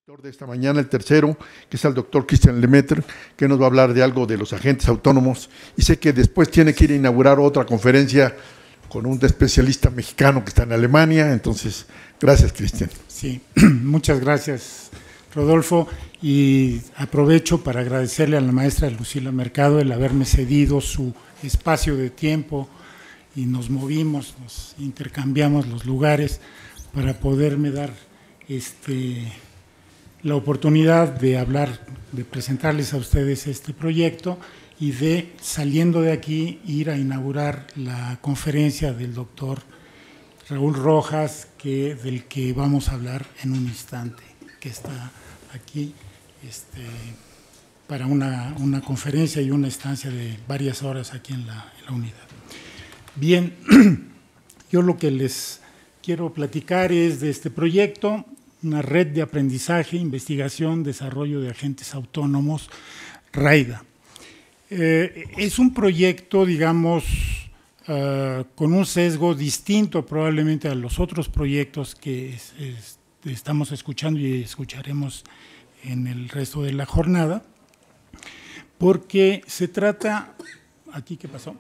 expositor de esta mañana, el tercero, que es el doctor Christian Lemaitre, que nos va a hablar de algo de los agentes autónomos, y sé que después tiene que ir a inaugurar otra conferencia con un especialista mexicano que está en Alemania. Entonces, gracias, Christian. Sí, muchas gracias, Rodolfo, y aprovecho para agradecerle a la maestra Lucila Mercado el haberme cedido su espacio de tiempo y nos movimos, nos intercambiamos los lugares para poderme dar la oportunidad de hablar, de presentarles a ustedes este proyecto y de, saliendo de aquí, ir a inaugurar la conferencia del doctor Raúl Rojas, del que vamos a hablar en un instante, que está aquí para una conferencia y una estancia de varias horas aquí en la unidad. Bien, yo lo que les quiero platicar es de este proyecto, una red de aprendizaje, investigación, desarrollo de agentes autónomos, RAIDA. Es un proyecto, digamos, con un sesgo distinto probablemente a los otros proyectos que estamos escuchando y escucharemos en el resto de la jornada, porque se trata… ¿Aquí qué pasó?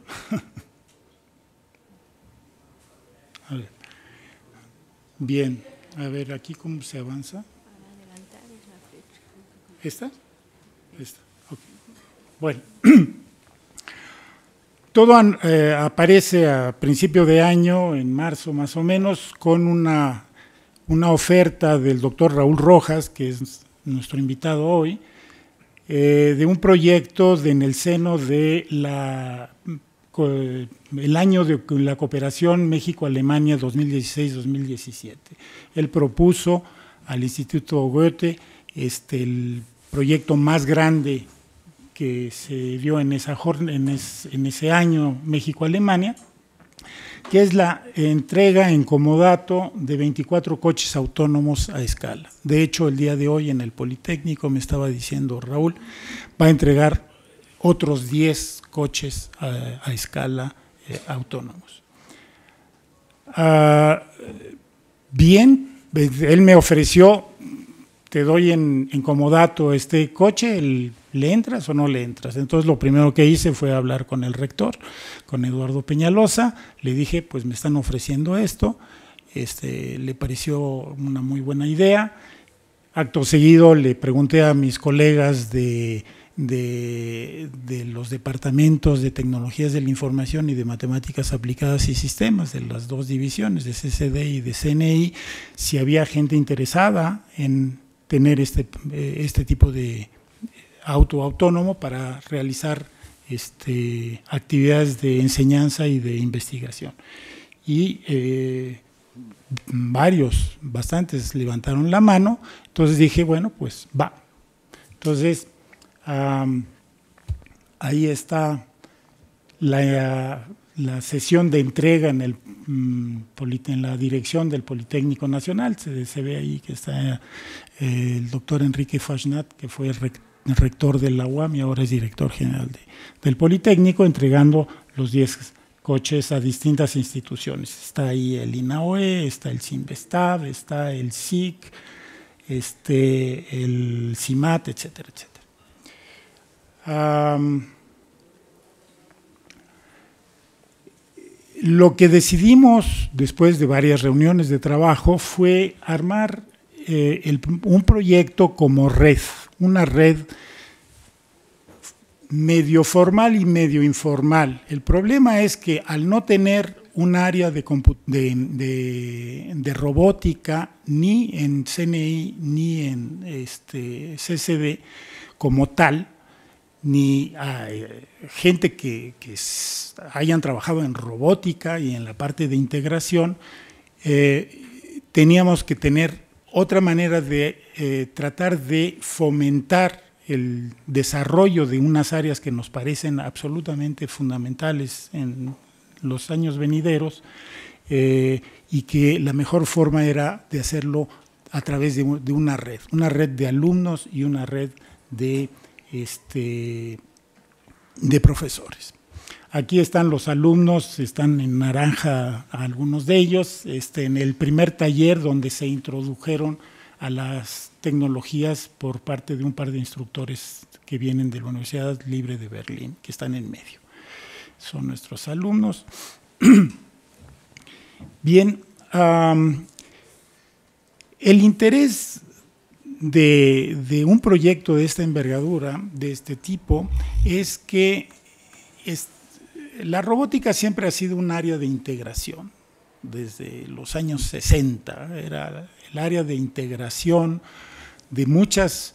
A ver. Bien, a ver, aquí cómo se avanza. ¿Esta? Esta, ok. Bueno, todo aparece a principio de año, en marzo más o menos, con una oferta del doctor Raúl Rojas, que es nuestro invitado hoy, de un proyecto en el seno de el año de la cooperación México-Alemania 2016-2017. Él propuso al Instituto Goethe el proyecto más grande que se dio en ese año México-Alemania, que es la entrega en comodato de 24 coches autónomos a escala. De hecho, el día de hoy en el Politécnico, me estaba diciendo Raúl, va a entregar otros 10 coches a escala autónomos. Bien, él me ofreció, te doy en comodato este coche, ¿le entras o no le entras? Entonces lo primero que hice fue hablar con el rector, con Eduardo Peñalosa, le dije, pues me están ofreciendo esto, le pareció una muy buena idea. Acto seguido le pregunté a mis colegas de los departamentos de tecnologías de la información y de matemáticas aplicadas y sistemas, de las dos divisiones, de CCD y de CNI, si había gente interesada en tener este tipo de auto autónomo para realizar actividades de enseñanza y de investigación. Y bastantes levantaron la mano, entonces dije, bueno, pues va. Entonces, ahí está la sesión de entrega en la dirección del Politécnico Nacional. Se ve ahí que está el doctor Enrique Fashnat, que fue el rector de la UAM y ahora es director general del Politécnico, entregando los 10 coches a distintas instituciones. Está ahí el INAOE, está el CIMBESTAB, está el SIC, el CIMAT, etcétera, etcétera. Lo que decidimos después de varias reuniones de trabajo fue armar un proyecto como red, una red medio formal y medio informal. El problema es que al no tener un área de robótica ni en CNI ni en CCD como tal, ni gente que hayan trabajado en robótica y en la parte de integración, teníamos que tener otra manera de tratar de fomentar el desarrollo de unas áreas que nos parecen absolutamente fundamentales en los años venideros, y que la mejor forma era de hacerlo a través de una red de alumnos y una red de profesores. Aquí están los alumnos, están en naranja algunos de ellos, en el primer taller donde se introdujeron a las tecnologías por parte de un par de instructores que vienen de la Universidad Libre de Berlín, que están en medio. Son nuestros alumnos. Bien, el interés de un proyecto de esta envergadura, de este tipo, es que la robótica siempre ha sido un área de integración. Desde los años 60 era el área de integración de muchas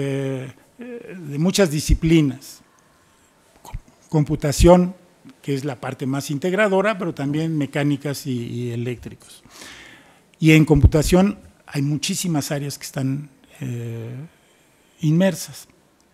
disciplinas. Computación, que es la parte más integradora, pero también mecánicas y eléctricos. Y en computación hay muchísimas áreas que están inmersas.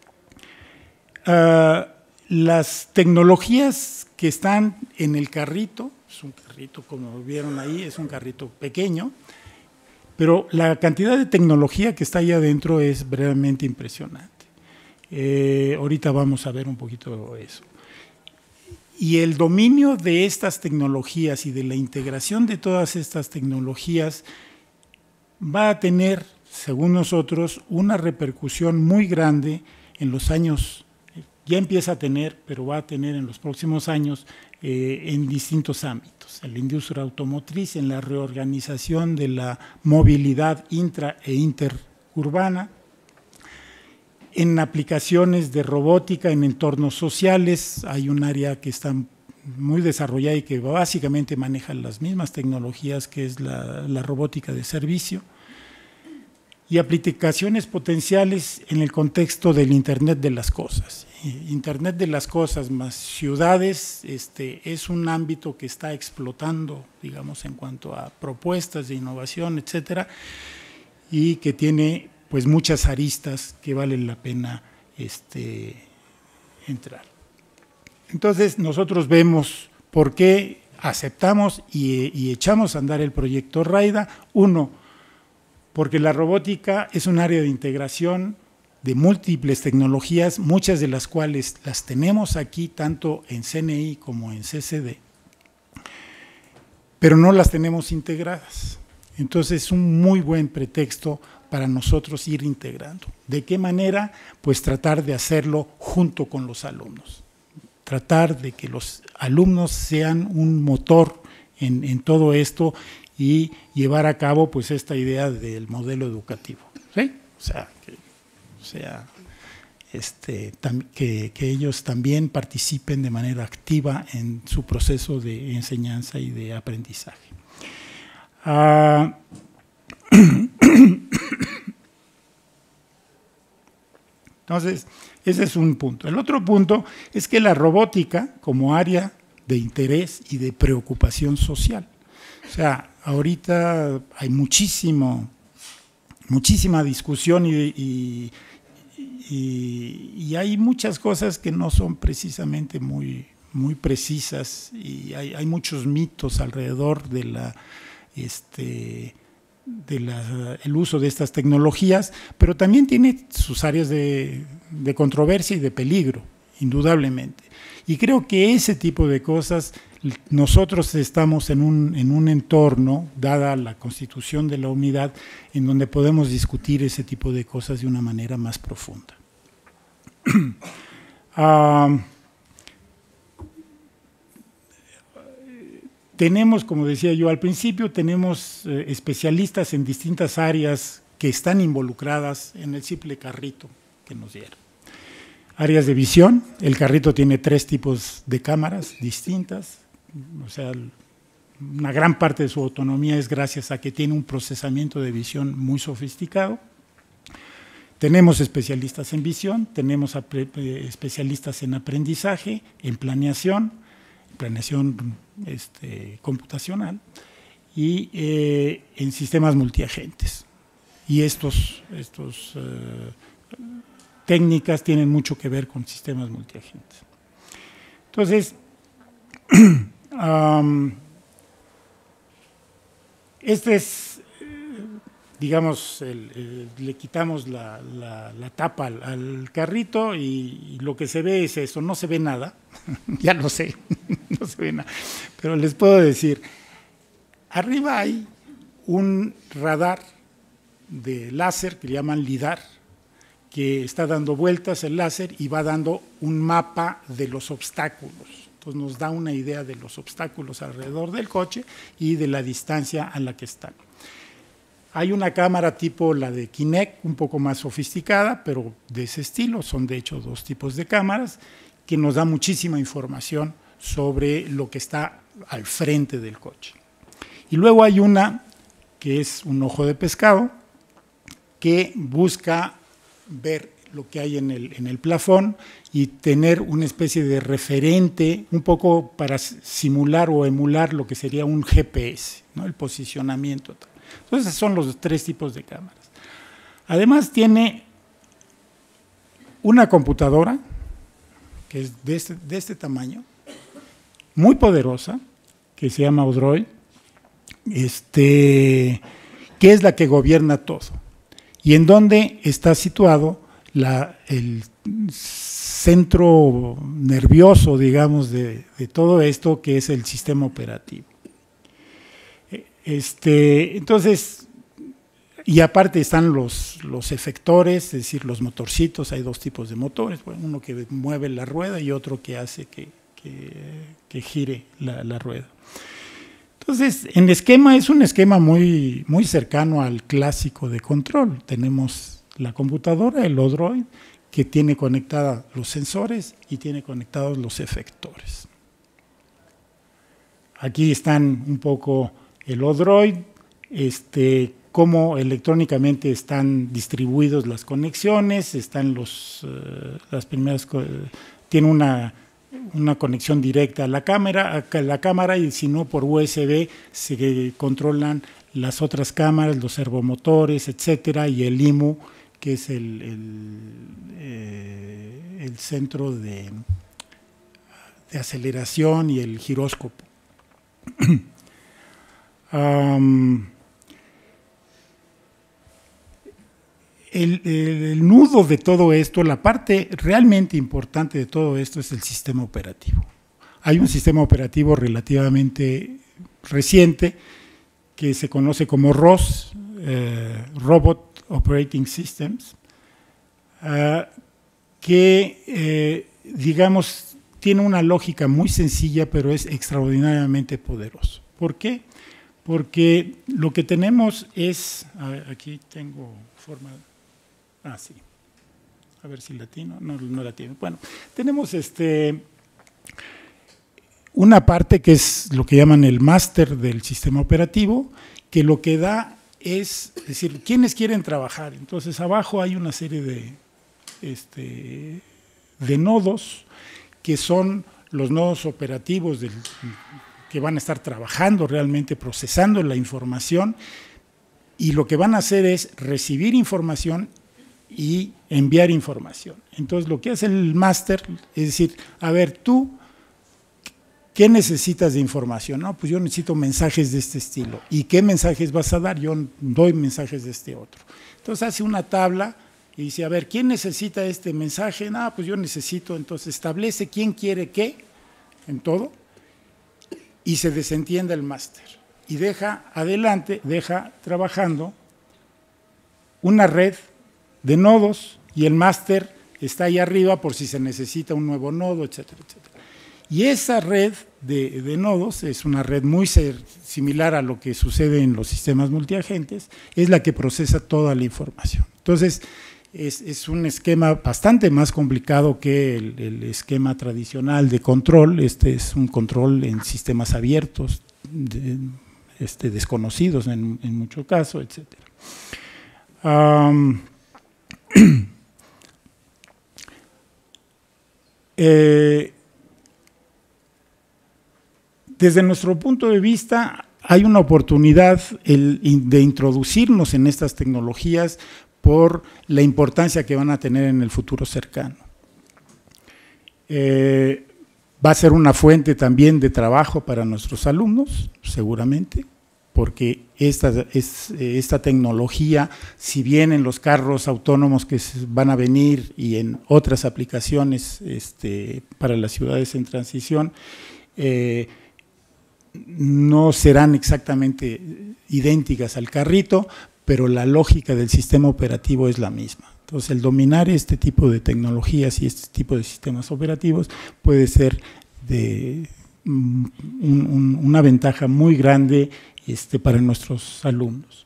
Las tecnologías que están en el carrito, es un carrito como vieron ahí, es un carrito pequeño, pero la cantidad de tecnología que está ahí adentro es realmente impresionante. Ahorita vamos a ver un poquito eso. Y el dominio de estas tecnologías y de la integración de todas estas tecnologías va a tener, según nosotros, una repercusión muy grande en los años, ya empieza a tener, pero va a tener en los próximos años en distintos ámbitos, en la industria automotriz, en la reorganización de la movilidad intra e interurbana, en aplicaciones de robótica en entornos sociales. Hay un área que está muy desarrollada y que básicamente maneja las mismas tecnologías, que es la robótica de servicio, y aplicaciones potenciales en el contexto del Internet de las cosas. Internet de las cosas más ciudades es un ámbito que está explotando, digamos, en cuanto a propuestas de innovación, etcétera, y que tiene pues muchas aristas que valen la pena entrar. Entonces nosotros vemos por qué aceptamos y echamos a andar el proyecto RAIDA. Uno, porque la robótica es un área de integración de múltiples tecnologías, muchas de las cuales las tenemos aquí, tanto en CNI como en CCD, pero no las tenemos integradas. Entonces es un muy buen pretexto para nosotros ir integrando. ¿De qué manera? Pues tratar de hacerlo junto con los alumnos. Tratar de que los alumnos sean un motor en todo esto y llevar a cabo pues esta idea del modelo educativo. ¿Sí? Que ellos también participen de manera activa en su proceso de enseñanza y de aprendizaje. Entonces, ese es un punto. El otro punto es que la robótica como área de interés y de preocupación social. O sea, ahorita hay muchísima discusión y hay muchas cosas que no son precisamente muy precisas, y hay muchos mitos alrededor de el uso de estas tecnologías, pero también tiene sus áreas de controversia y de peligro, indudablemente. Y creo que ese tipo de cosas, nosotros estamos en un entorno, dada la constitución de la unidad, en donde podemos discutir ese tipo de cosas de una manera más profunda. Tenemos, como decía yo al principio, tenemos especialistas en distintas áreas que están involucradas en el simple carrito que nos dieron. Áreas de visión, el carrito tiene 3 tipos de cámaras distintas, o sea, una gran parte de su autonomía es gracias a que tiene un procesamiento de visión muy sofisticado. Tenemos especialistas en visión, tenemos especialistas en aprendizaje, en planeación computacional y en sistemas multiagentes. Y estos técnicas tienen mucho que ver con sistemas multiagentes. Entonces, este es, digamos, le quitamos la tapa al carrito y lo que se ve es eso, no se ve nada, ya lo sé, no se ve nada, pero les puedo decir, arriba hay un radar de láser que le llaman LIDAR, que está dando vueltas el láser y va dando un mapa de los obstáculos. Entonces nos da una idea de los obstáculos alrededor del coche y de la distancia a la que están. Hay una cámara tipo la de Kinect, un poco más sofisticada, pero de ese estilo. Son de hecho 2 tipos de cámaras que nos da muchísima información sobre lo que está al frente del coche. Y luego hay una que es un ojo de pescado que busca ver lo que hay en el plafón y tener una especie de referente, un poco para simular o emular lo que sería un GPS, ¿no? El posicionamiento. Entonces, son los 3 tipos de cámaras. Además, tiene una computadora que es de este tamaño, muy poderosa, que se llama Odroid, que es la que gobierna todo. Y en donde está situado el centro nervioso, digamos, de todo esto, que es el sistema operativo. Entonces, y aparte están los efectores, es decir, los motorcitos. Hay 2 tipos de motores, uno que mueve la rueda y otro que hace que gire la rueda. Entonces, en esquema es un esquema muy, muy cercano al clásico de control. Tenemos la computadora, el Odroid, que tiene conectada los sensores y tiene conectados los efectores. Aquí están un poco el Odroid, cómo electrónicamente están distribuidos las conexiones, están las primeras, tiene una conexión directa a la cámara y si no por USB se controlan las otras cámaras, los servomotores, etcétera, y el IMU, que es el centro de aceleración, y el giróscopo. El nudo de todo esto, la parte realmente importante de todo esto es el sistema operativo. Hay un sistema operativo relativamente reciente que se conoce como ROS, Robot Operating Systems, que digamos tiene una lógica muy sencilla, pero es extraordinariamente poderoso. ¿Por qué? Porque lo que tenemos es, aquí tengo forma, sí, a ver si latino, no la tiene. Bueno, tenemos una parte que es lo que llaman el máster del sistema operativo, que lo que da es decir, ¿quiénes quieren trabajar? Entonces, abajo hay una serie de nodos que son los nodos operativos que van a estar trabajando realmente, procesando la información, y lo que van a hacer es recibir información y enviar información. Entonces, lo que hace el máster es decir, a ver, tú, ¿qué necesitas de información? No, pues yo necesito mensajes de este estilo. ¿Y qué mensajes vas a dar? Yo doy mensajes de este otro. Entonces, hace una tabla y dice, a ver, ¿quién necesita este mensaje? No, pues yo necesito. Entonces, establece quién quiere qué en todo y se desentiende el máster. Y deja trabajando una red de nodos, y el máster está ahí arriba por si se necesita un nuevo nodo, etcétera, etcétera. Y esa red de nodos es una red muy similar a lo que sucede en los sistemas multiagentes, es la que procesa toda la información. Entonces, es un esquema bastante más complicado que el esquema tradicional de control. Es un control en sistemas abiertos, desconocidos en muchos casos, etcétera. Desde nuestro punto de vista, hay una oportunidad de introducirnos en estas tecnologías por la importancia que van a tener en el futuro cercano. Va a ser una fuente también de trabajo para nuestros alumnos, seguramente, porque esta tecnología, si bien en los carros autónomos que van a venir y en otras aplicaciones para las ciudades en transición, no serán exactamente idénticas al carrito, pero la lógica del sistema operativo es la misma. Entonces, el dominar este tipo de tecnologías y este tipo de sistemas operativos puede ser de una ventaja muy grande para nuestros alumnos.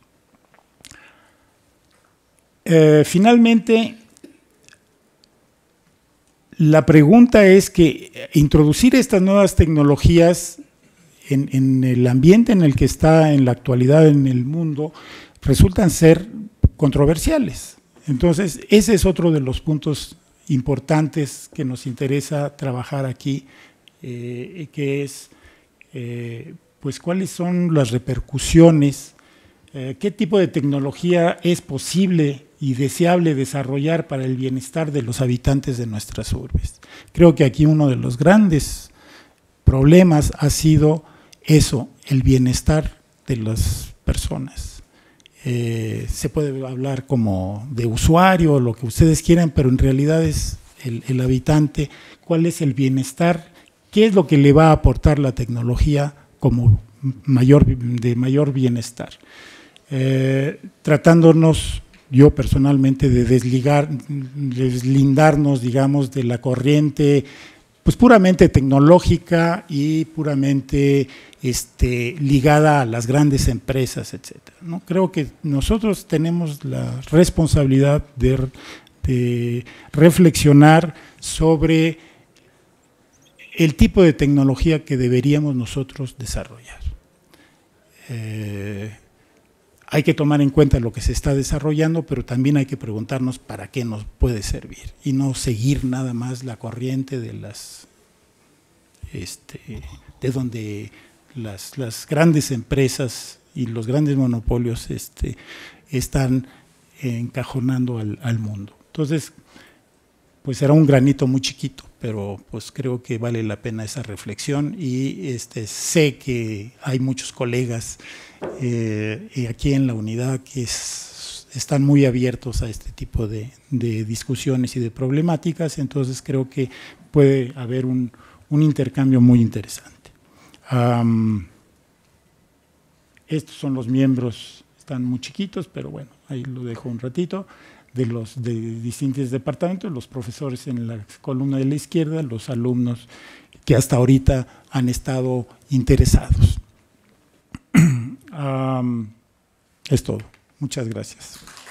Finalmente, la pregunta es que introducir estas nuevas tecnologías en el ambiente en el que está en la actualidad en el mundo resultan ser controversiales. Entonces, ese es otro de los puntos importantes que nos interesa trabajar aquí, que es, pues, cuáles son las repercusiones, qué tipo de tecnología es posible y deseable desarrollar para el bienestar de los habitantes de nuestras urbes. Creo que aquí uno de los grandes problemas ha sido eso, el bienestar de las personas. Se puede hablar como de usuario, lo que ustedes quieran, pero en realidad es el habitante, cuál es el bienestar, qué es lo que le va a aportar la tecnología como de mayor bienestar. Tratándonos, yo personalmente, de deslindarnos, digamos, de la corriente pues puramente tecnológica y puramente ligada a las grandes empresas, etcétera, ¿no? Creo que nosotros tenemos la responsabilidad de reflexionar sobre el tipo de tecnología que deberíamos nosotros desarrollar. Hay que tomar en cuenta lo que se está desarrollando, pero también hay que preguntarnos para qué nos puede servir y no seguir nada más la corriente de donde las grandes empresas y los grandes monopolios están encajonando al mundo. Entonces, pues será un granito muy chiquito, pero pues creo que vale la pena esa reflexión y sé que hay muchos colegas aquí en la unidad que están muy abiertos a este tipo de discusiones y de problemáticas, entonces creo que puede haber un intercambio muy interesante. Estos son los miembros, están muy chiquitos, pero bueno, ahí lo dejo un ratito, de distintos departamentos, los profesores en la columna de la izquierda, los alumnos que hasta ahorita han estado interesados. Es todo. Muchas gracias.